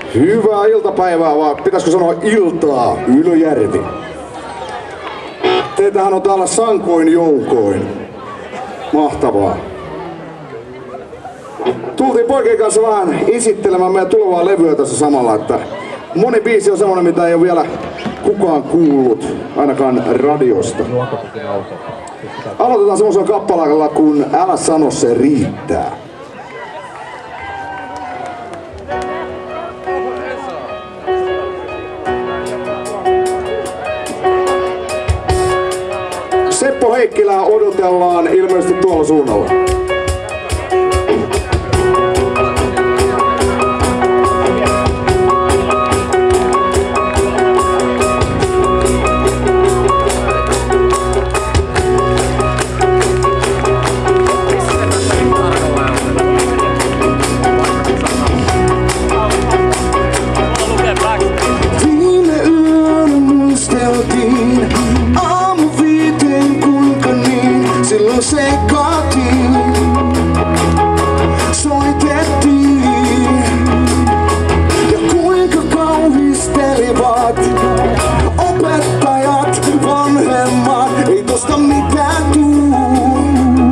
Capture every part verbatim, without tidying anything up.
Hyvää iltapäivää, vaan pitäisikö sanoa iltaa, Ylöjärvi. Teitähän on täällä sankoin joukoin. Mahtavaa. Tultiin poikien kanssa vähän esittelemään meidän tulevaa levyä tässä samalla, että moni biisi on semmonen, mitä ei ole vielä kukaan kuullut, ainakaan radiosta. Aloitetaan semmoisella kappaleella kun Älä sano se riittää. Seppo Heikkilää odotellaan ilmeisesti tuolla suunnalla. Sekaatiin, soitettiin ja kuinka kauhistelivat opettajat, vanhemmat, ei tosta mitään tuu,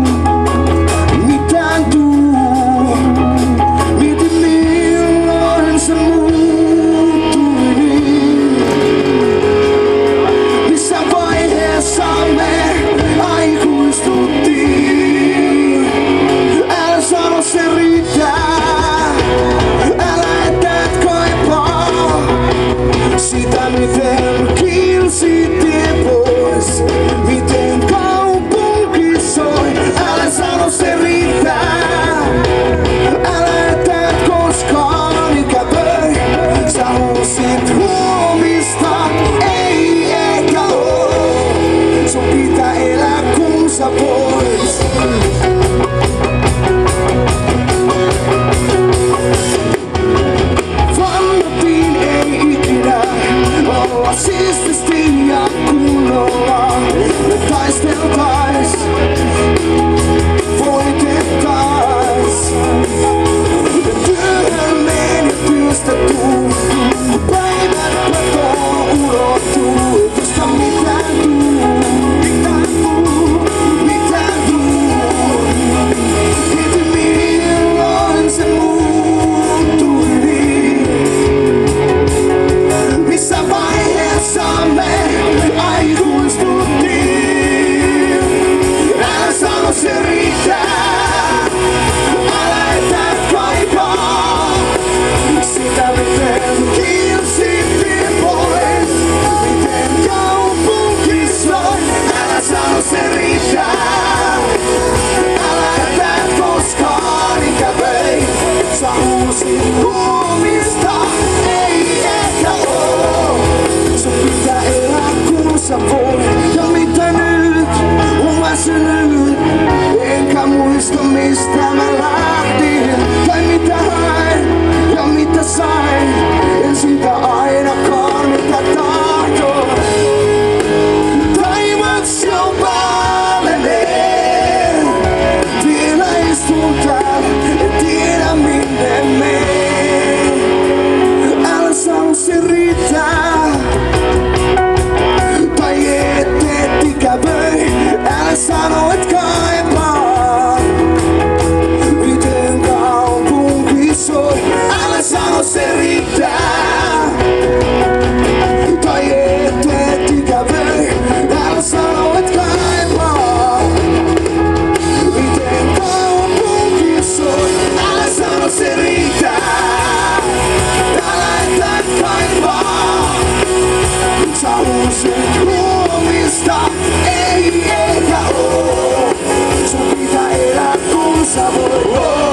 mitään tuu. Mietin milloin se muuttui niin, missä vaiheessa me aikuistuttiin. Se riittää, älä etät kaipaa sitä miten kilsi tie pois, miten kaupunki soi. Älä sano se riittää, älä etät koskaan ikävöi. Sä huusit huomista, ei eikä oo. Sun pitää elää kun sä pois. Siististi ja kunnolla me taisteltais, voitettais. Työhön meen ja työstä tuu, päivät patoo ulottuu. Ei tosta mitään tuu, mitään tuu, mitään tuu. Mieti milloin se muuttui niin, missä vaiheessa me aikuistuttiin. Älä sano se riittää, älä etät kaipaa sitä miten kilsi vie pois, miten kaupunki soi. Älä sano se riittää, älä etät koskaan ikävöi. Sä huusit huomista, ei ehkä oo. Sun pitää elää kun sä voit. Ja mitä nyt, on väsynyt, enkä muista mistä mä lähdin. Tai mitä hain, ja mitä sain, en siitä ainakaan mitä tahdon. Taivas jo vaalenee, vielä istun täällä, en tiedä minne meen. Älä sano se riittää, tai et et ikävöi. Älä sano et kaipaa, miten kaupunki soi. Älä sano se riittää, tai et et ikävöi. Älä sano et kaipaa, miten kaupunki soi. Älä sano se riittää, älä etät kaipaa. Sä huusit huomista, ei eikä oo. Sun pitää elää kun sä voit.